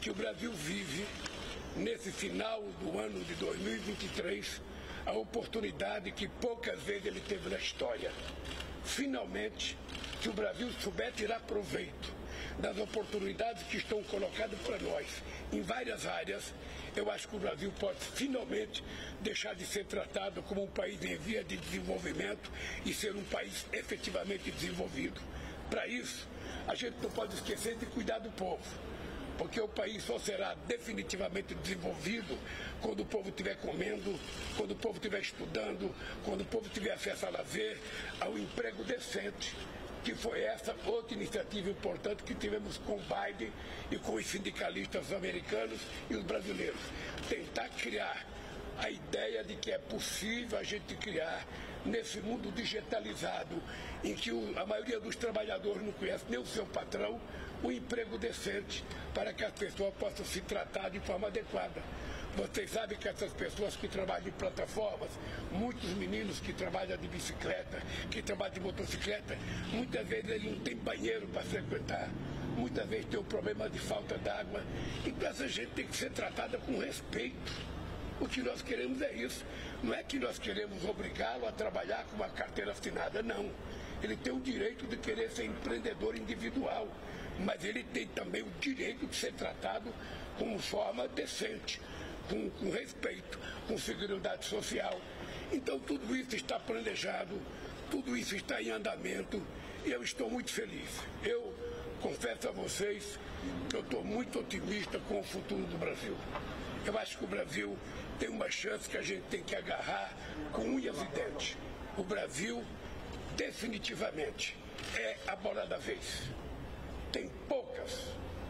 que o Brasil vive, nesse final do ano de 2023, a oportunidade que poucas vezes ele teve na história. Finalmente, se o Brasil souber tirar proveito das oportunidades que estão colocadas para nós em várias áreas, eu acho que o Brasil pode finalmente deixar de ser tratado como um país em via de desenvolvimento e ser um país efetivamente desenvolvido. Para isso, a gente não pode esquecer de cuidar do povo, porque o país só será definitivamente desenvolvido quando o povo estiver comendo, quando o povo estiver estudando, quando o povo tiver acesso a lazer, ao emprego decente, que foi essa outra iniciativa importante que tivemos com o Biden e com os sindicalistas americanos e os brasileiros. Tentar criar a ideia de que é possível a gente criar, nesse mundo digitalizado, em que a maioria dos trabalhadores não conhece nem o seu patrão, um emprego decente para que as pessoas possam se tratar de forma adequada. Vocês sabem que essas pessoas que trabalham em plataformas, muitos meninos que trabalham de bicicleta, que trabalham de motocicleta, muitas vezes eles não têm banheiro para frequentar, muitas vezes tem um problema de falta d'água. Então essa gente tem que ser tratada com respeito. O que nós queremos é isso. Não é que nós queremos obrigá-lo a trabalhar com uma carteira assinada, não. Ele tem o direito de querer ser empreendedor individual, mas ele tem também o direito de ser tratado como forma decente, com respeito, com seguridade social. Então tudo isso está planejado, tudo isso está em andamento e eu estou muito feliz. Eu confesso a vocês que eu estou muito otimista com o futuro do Brasil. Eu acho que o Brasil tem uma chance que a gente tem que agarrar com unhas e dentes. O Brasil definitivamente é a bola da vez. Tem poucos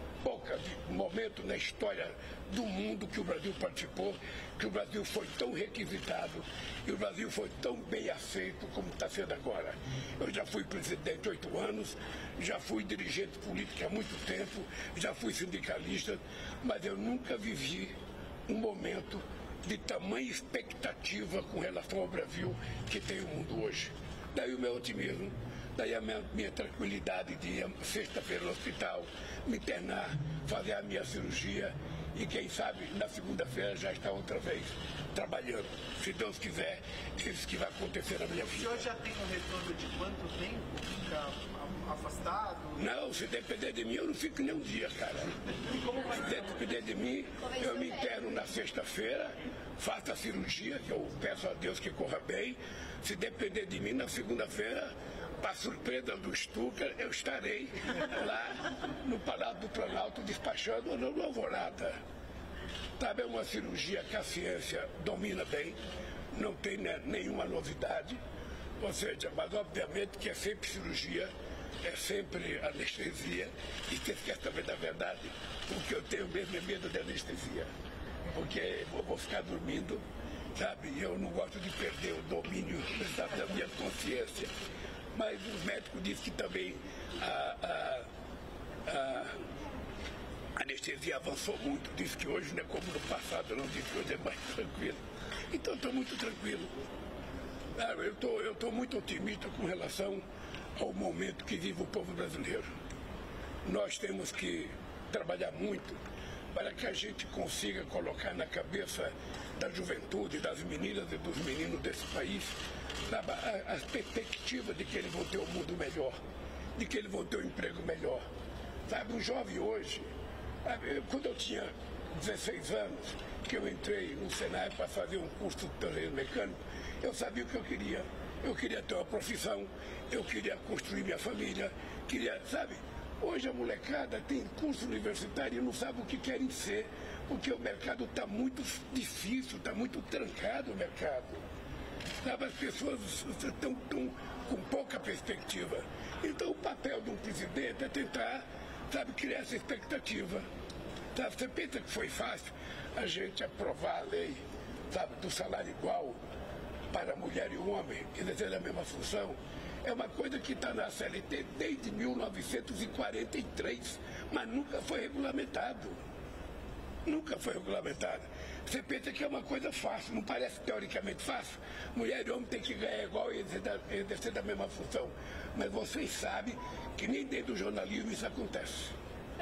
momentos na história do mundo que o Brasil participou, que o Brasil foi tão requisitado e o Brasil foi tão bem aceito como está sendo agora. Eu já fui presidente 8 anos, já fui dirigente político há muito tempo, já fui sindicalista, mas eu nunca vivi um momento de tamanha expectativa com relação ao Brasil que tem o mundo hoje. Daí o meu otimismo, daí a minha tranquilidade de ir sexta-feira no hospital, me internar, fazer a minha cirurgia e quem sabe na segunda-feira já está outra vez trabalhando. Se Deus quiser, é isso que vai acontecer na minha vida. O senhor já tem um retorno de quanto tempo? Fica afastado? Não, se depender de mim, eu não fico nem um dia, cara. Se depender de mim, eu me interno na sexta-feira, faço a cirurgia, que eu peço a Deus que corra bem. Se depender de mim, na segunda-feira, para surpresa do Stucker, eu estarei lá no Palácio do Planalto despachando no Alvorada. Sabe, é uma cirurgia que a ciência domina bem, não tem nenhuma novidade, ou seja, mas obviamente que é sempre cirurgia, é sempre anestesia, e você quer saber da verdade, porque eu tenho mesmo medo de anestesia, porque eu vou ficar dormindo, sabe, e eu não gosto de perder o domínio da minha consciência. Mas os médicos dizem que também a anestesia avançou muito, diz que hoje não é como no passado, não, diz que hoje é mais tranquilo. Então estou muito tranquilo. Eu estou muito otimista com relação ao momento que vive o povo brasileiro. Nós temos que trabalhar muito para que a gente consiga colocar na cabeça da juventude, das meninas e dos meninos desse país, as perspectivas de que eles vão ter um mundo melhor, de que eles vão ter um emprego melhor. Sabe, um jovem hoje, quando eu tinha 16 anos, que eu entrei no Senai para fazer um curso de torneio mecânico, eu sabia o que eu queria. Eu queria ter uma profissão, eu queria construir minha família, sabe? Hoje a molecada tem curso universitário e não sabe o que querem ser, porque o mercado está muito difícil, está muito trancado o mercado. Sabe, as pessoas estão com pouca perspectiva. Então o papel de um presidente é tentar, sabe, criar essa expectativa. Sabe, você pensa que foi fácil a gente aprovar a lei, sabe, do salário igual para mulher e homem, exercer a mesma função? É uma coisa que está na CLT desde 1943, mas nunca foi regulamentado. Nunca foi regulamentado. Você pensa que é uma coisa fácil, não parece teoricamente fácil? Mulher e homem tem que ganhar igual e exercer da mesma função. Mas vocês sabem que nem dentro do jornalismo isso acontece.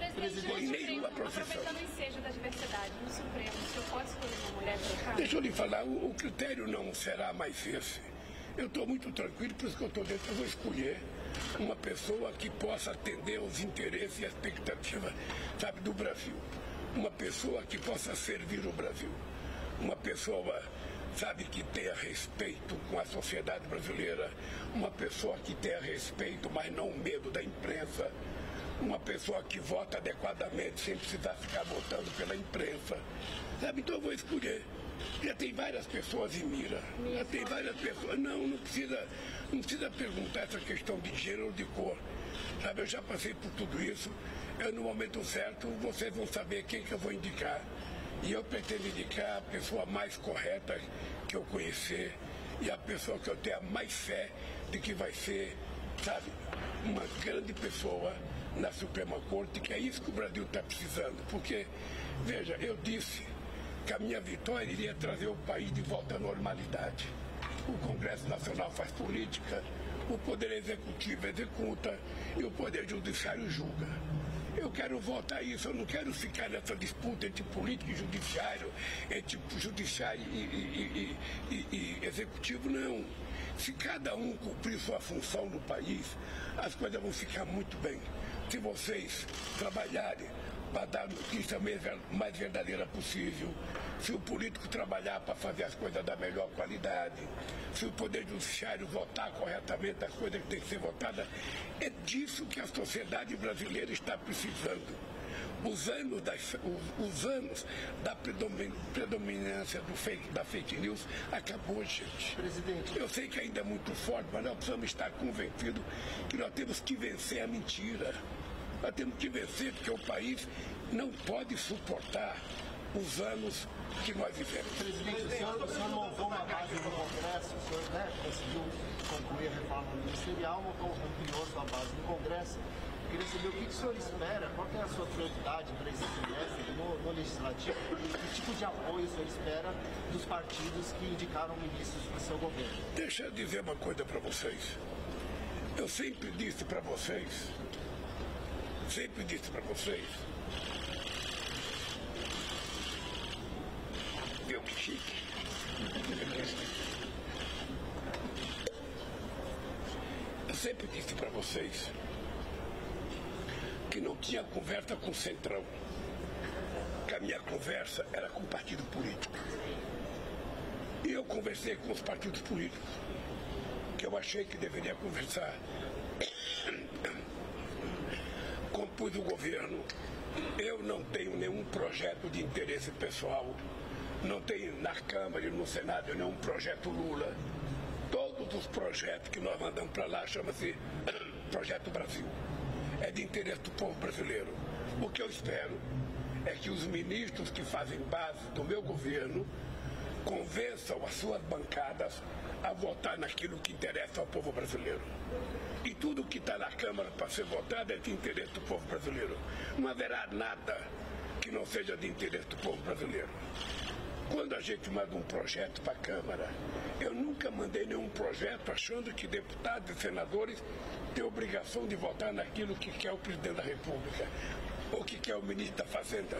Em nenhuma profissão. Aproveitando o ensejo da diversidade no Supremo, o senhor pode escolher uma mulher para cá? Deixa eu lhe falar, o critério não será mais esse. Eu estou muito tranquilo, por isso que eu estou dentro. Eu vou escolher uma pessoa que possa atender aos interesses e expectativas, sabe, do Brasil. Uma pessoa que possa servir o Brasil. Uma pessoa, sabe, que tenha respeito com a sociedade brasileira. Uma pessoa que tenha respeito, mas não medo da imprensa. Uma pessoa que vota adequadamente, sem precisar ficar votando pela imprensa. Sabe, então eu vou escolher. Já tem várias pessoas em mira. Já tem várias pessoas. Não precisa perguntar essa questão de gênero ou de cor. Sabe, eu já passei por tudo isso. No momento certo, vocês vão saber quem que eu vou indicar. E eu pretendo indicar a pessoa mais correta que eu conhecer e a pessoa que eu tenha mais fé de que vai ser, sabe, uma grande pessoa na Suprema Corte, que é isso que o Brasil está precisando. Porque, veja, eu disse que a minha vitória iria trazer o país de volta à normalidade. O Congresso Nacional faz política, o Poder Executivo executa e o Poder Judiciário julga. Eu quero voltar a isso, eu não quero ficar nessa disputa entre político e judiciário, entre judiciário e executivo, não. Se cada um cumprir sua função no país, as coisas vão ficar muito bem. Se vocês trabalharem para dar a notícia mais verdadeira possível, se o político trabalhar para fazer as coisas da melhor qualidade, se o Poder Judiciário votar corretamente as coisas que têm que ser votadas, é disso que a sociedade brasileira está precisando. Os anos da predominância da fake news acabou, gente. Presidente. Eu sei que ainda é muito forte, mas nós precisamos estar convencidos que nós temos que vencer a mentira. Nós temos que vencer, porque o país não pode suportar os anos que nós vivemos. Presidente, o senhor montou uma base no Congresso, o senhor conseguiu concluir a reforma ministerial, ampliou sua base no Congresso. Eu queria saber o que o senhor espera, qual é a sua prioridade para esse semestre no Legislativo, que tipo de apoio o senhor espera dos partidos que indicaram ministros para o seu governo? Deixa eu dizer uma coisa para vocês. Eu sempre disse para vocês, viu que chique? Eu sempre disse para vocês que não tinha conversa com o Centrão, que a minha conversa era com o partido político. E eu conversei com os partidos políticos, que eu achei que deveria conversar. Compus o governo. Eu não tenho nenhum projeto de interesse pessoal. Não tenho na Câmara e no Senado nenhum projeto Lula. Todos os projetos que nós mandamos para lá chama-se Projeto Brasil. É de interesse do povo brasileiro. O que eu espero é que os ministros que fazem base do meu governo convençam as suas bancadas a votar naquilo que interessa ao povo brasileiro. E tudo que está na Câmara para ser votado é de interesse do povo brasileiro. Não haverá nada que não seja de interesse do povo brasileiro. Quando a gente manda um projeto para a Câmara, eu nunca mandei nenhum projeto achando que deputados e senadores têm obrigação de votar naquilo que quer o presidente da República ou que quer o ministro da Fazenda.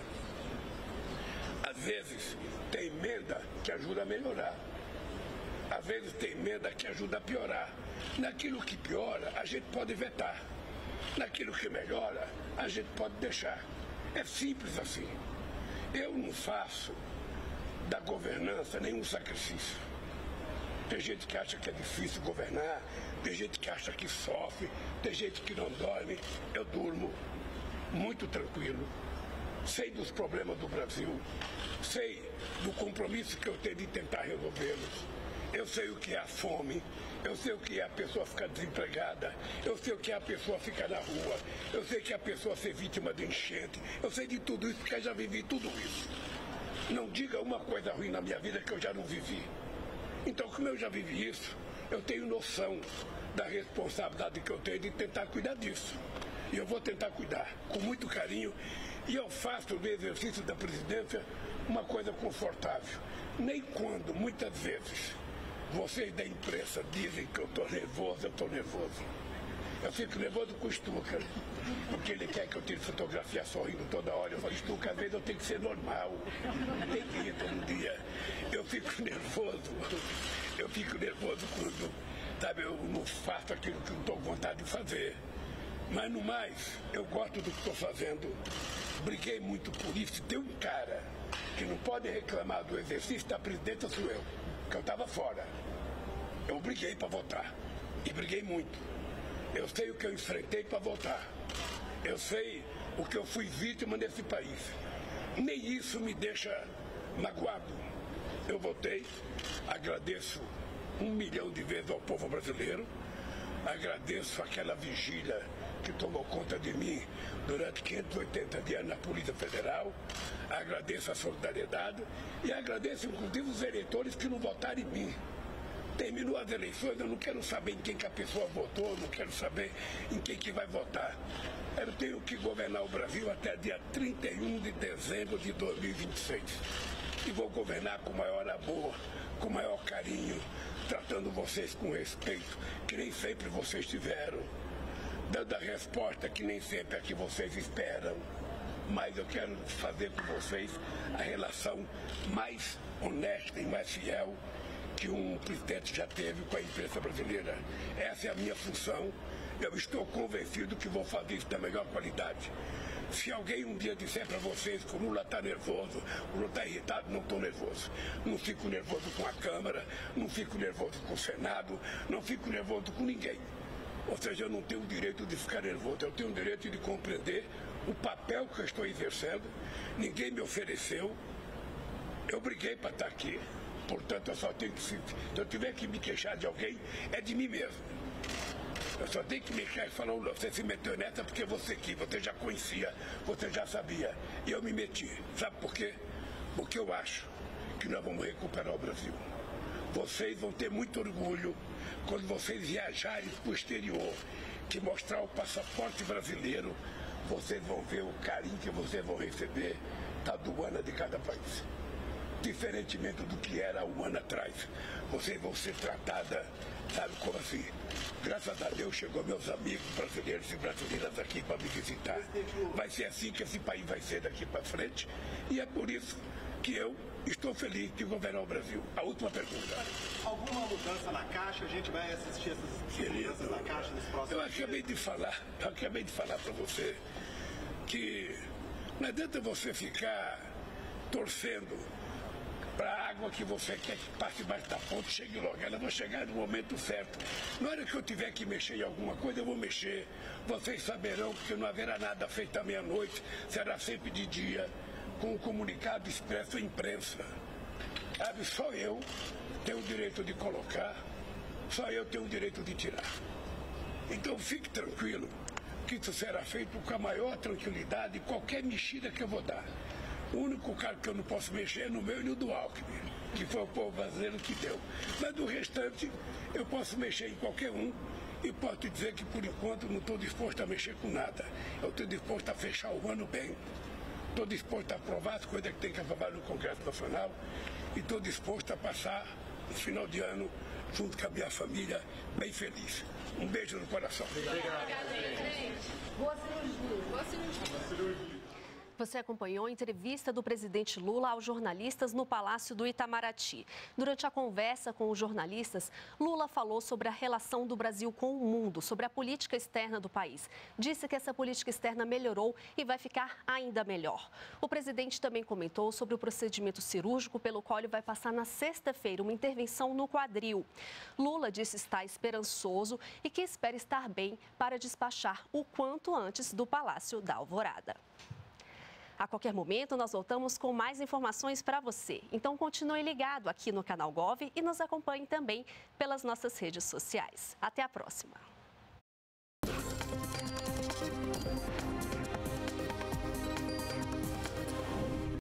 Às vezes tem emenda que ajuda a melhorar. Às vezes tem emenda que ajuda a piorar. Naquilo que piora, a gente pode vetar. Naquilo que melhora, a gente pode deixar. É simples assim. Eu não faço da governança nenhum sacrifício. Tem gente que acha que é difícil governar, tem gente que acha que sofre, tem gente que não dorme. Eu durmo muito tranquilo. Sei dos problemas do Brasil, sei do compromisso que eu tenho de tentar resolvê-los. Eu sei o que é a fome, eu sei o que é a pessoa ficar desempregada, eu sei o que é a pessoa ficar na rua, eu sei que é a pessoa ser vítima de enchente, eu sei de tudo isso porque eu já vivi tudo isso. Não diga uma coisa ruim na minha vida que eu já não vivi. Então, como eu já vivi isso, eu tenho noção da responsabilidade que eu tenho de tentar cuidar disso. E eu vou tentar cuidar com muito carinho. E eu faço do exercício da presidência uma coisa confortável. Nem quando, muitas vezes, vocês da imprensa dizem que eu estou nervoso, Eu fico nervoso com o Stuka, porque ele quer que eu tire fotografia sorrindo toda hora. Eu falo, Stuka, às vezes eu tenho que ser normal, tem que ir todo dia. Eu fico nervoso quando, sabe, eu não faço aquilo que eu estou com vontade de fazer. Mas no mais, eu gosto do que estou fazendo. Briguei muito por isso. Tem um cara que não pode reclamar do exercício da presidenta, sou eu, que eu estava fora. Eu briguei para votar. E briguei muito. Eu sei o que eu enfrentei para votar. Eu sei o que eu fui vítima nesse país. Nem isso me deixa magoado. Eu votei, agradeço 1 milhão de vezes ao povo brasileiro. Agradeço aquela vigília que tomou conta de mim durante 580 dias na Polícia Federal. Agradeço a solidariedade e agradeço inclusive os eleitores que não votaram em mim. Terminou as eleições, eu não quero saber em quem que a pessoa votou, não quero saber em quem que vai votar. Eu tenho que governar o Brasil até dia 31 de dezembro de 2026. E vou governar com maior amor, com maior carinho, tratando vocês com respeito, que nem sempre vocês tiveram, dando a resposta que nem sempre é que vocês esperam. Mas eu quero fazer com vocês a relação mais honesta e mais fiel que um presidente já teve com a imprensa brasileira. Essa é a minha função. Eu estou convencido que vou fazer isso da melhor qualidade. Se alguém um dia disser para vocês que o Lula está nervoso, o Lula está irritado, não estou nervoso. Não fico nervoso com a Câmara, não fico nervoso com o Senado, não fico nervoso com ninguém. Ou seja, eu não tenho o direito de ficar nervoso, eu tenho o direito de compreender o papel que eu estou exercendo. Ninguém me ofereceu, eu briguei para estar aqui. Portanto, eu só tenho que, se eu tiver que me queixar de alguém, é de mim mesmo. Eu só tenho que me queixar e falar, você se meteu nessa porque você quis, você já conhecia, você já sabia. E eu me meti. Sabe por quê? Porque eu acho que nós vamos recuperar o Brasil. Vocês vão ter muito orgulho quando vocês viajarem para o exterior, que mostrar o passaporte brasileiro, vocês vão ver o carinho que vocês vão receber da aduana de cada país. Diferentemente do que era 1 ano atrás. Vocês vão ser tratadas, sabe como assim? Graças a Deus chegou meus amigos brasileiros e brasileiras aqui para me visitar. Vai ser assim que esse país vai ser daqui para frente. E é por isso que eu estou feliz de governar o Brasil. A última pergunta. Alguma mudança na Caixa? A gente vai assistir essas mudanças na Caixa nos próximos dias? Eu acabei de falar para você que não adianta você ficar torcendo para a água que você quer que passe mais da ponte, chegue logo. Ela vai chegar no momento certo. Na hora que eu tiver que mexer em alguma coisa, eu vou mexer. Vocês saberão que não haverá nada feito à meia-noite, será sempre de dia, com um comunicado expresso à imprensa. Sabe, só eu tenho o direito de colocar, só eu tenho o direito de tirar. Então fique tranquilo que isso será feito com a maior tranquilidade, qualquer mexida que eu vou dar. O único cara que eu não posso mexer é no meu e no do Alckmin, que foi o povo brasileiro que deu. Mas do restante, eu posso mexer em qualquer um e posso te dizer que, por enquanto, não estou disposto a mexer com nada. Eu estou disposto a fechar o ano bem. Estou disposto a aprovar as coisas que tem que aprovar no Congresso Nacional e estou disposto a passar esse final de ano junto com a minha família, bem feliz. Um beijo no coração. Obrigada, gente. Boa cirurgia. Boa cirurgia. Você acompanhou a entrevista do presidente Lula aos jornalistas no Palácio do Itamaraty. Durante a conversa com os jornalistas, Lula falou sobre a relação do Brasil com o mundo, sobre a política externa do país. Disse que essa política externa melhorou e vai ficar ainda melhor. O presidente também comentou sobre o procedimento cirúrgico pelo qual ele vai passar na sexta-feira uma intervenção no quadril. Lula disse estar esperançoso e que espera estar bem para despachar o quanto antes do Palácio da Alvorada. A qualquer momento, nós voltamos com mais informações para você. Então, continue ligado aqui no canal Gov e nos acompanhe também pelas nossas redes sociais. Até a próxima!